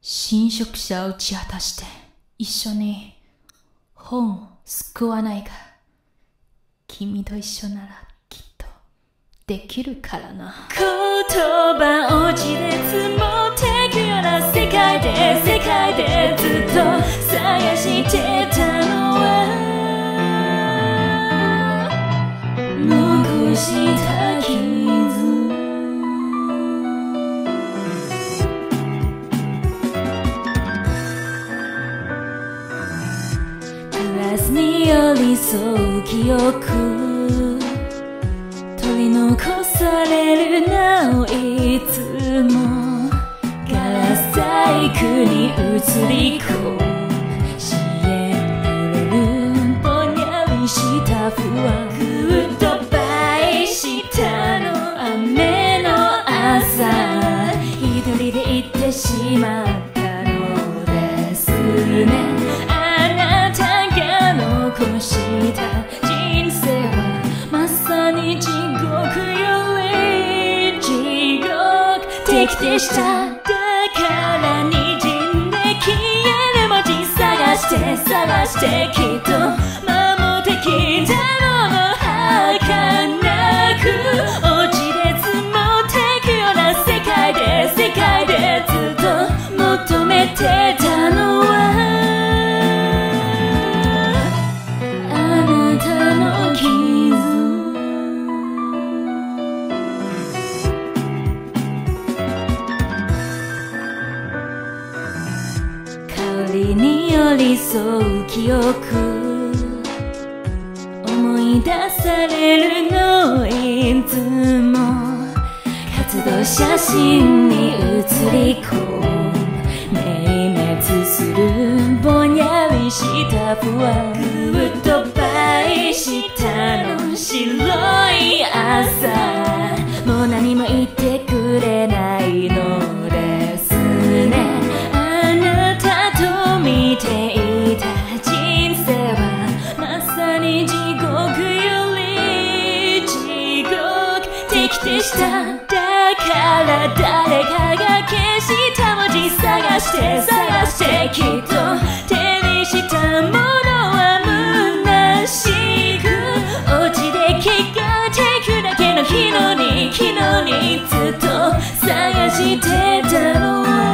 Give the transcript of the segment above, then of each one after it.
侵食者を打ち果たして一緒に本を救わないか。君と一緒ならきっとできるからな。 言葉落ちで積もってくような世界でずっと探してたのは残した傷。プラスに寄り添う記憶取り残されるなおいつもガラス細工に映り込む視野に揺れるぼんやりした不安グッドバイしたの雨の朝一人で行ってしまったのですね。あなたが残した人生はまさに地獄より地獄的でした。だからにじんで消える文字探してきっと守ってきたもの儚く落ちで積もってくような世界でずっと求めてたのはあなたの傷。香りに寄り添う記憶思い出されるのいつも活動写真に写り込む明滅するぼんやりした不安グッドバイしたの白い朝もう何も言ってくれないのですね。あなたと見ていた人生はまさに地獄より地獄的でした。だから誰かが消した文字探してきっと手にしたものは虚しく落ちで気がてくだけの昨日にずっと探してたのは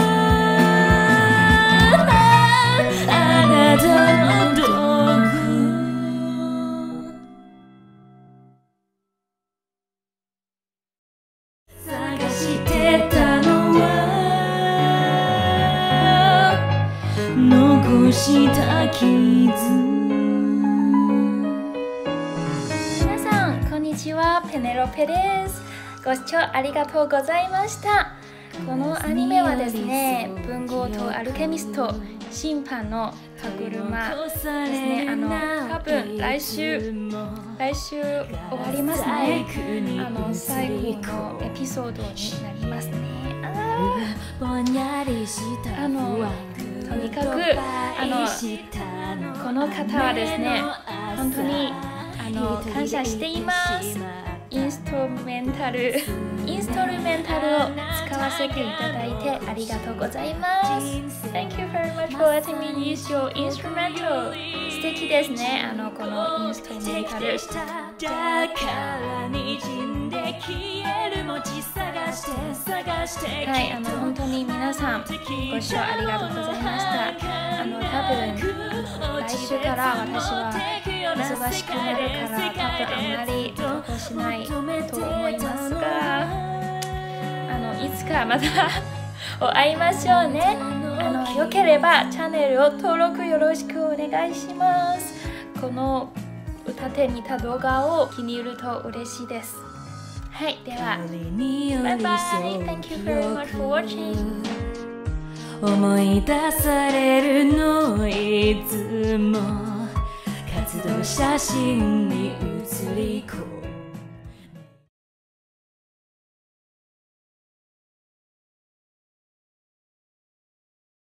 あなたの道具。探してたのは残した傷。 皆さんこんにちは、ペネロペです。ご視聴ありがとうございました。このアニメはですね、文豪とアルケミスト審判の歯車ですね。多分来週終わりますね。最後のエピソードになりますね。とにかくこの方はですね、本当に感謝しています。インストルメンタルを使わせていただいてありがとうございます。Thank you very much for letting me use your instrumental。 素敵ですね、このインストルメンタル。 だからにじんで消える文字探してはい、本当に皆さんご視聴ありがとうございました。多分来週から私は忙しくなるから多分あまり投稿しないと思いますが、いつかまたお会いましょうね。よければチャンネルを登録よろしくお願いします。この歌って似た動画を気に入ると嬉しいです。はい、ではバイバイ。 Thank you very much for watching。 思い出されるのいつも活動写真に写り込む